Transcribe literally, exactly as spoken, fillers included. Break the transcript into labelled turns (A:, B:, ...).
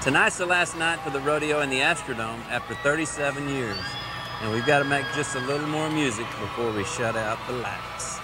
A: Tonight's the last night for the rodeo in the Astrodome after thirty-seven years. And we've got to make just a little more music before we shut out the lights.